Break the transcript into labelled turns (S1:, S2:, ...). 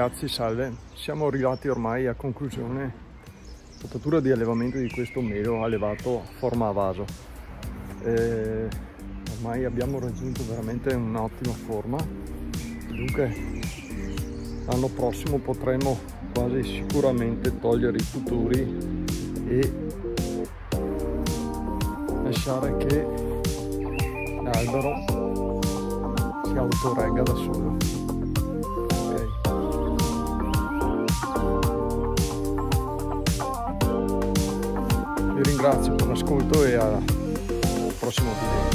S1: ragazzi, salve. Siamo arrivati ormai a conclusione potatura di allevamento di questo melo allevato a forma a vaso. Ormai abbiamo raggiunto veramente un'ottima forma, dunque l'anno prossimo potremo quasi sicuramente togliere i futuri e lasciare che l'albero si autoregga da solo. Vi ringrazio per l'ascolto e al prossimo video.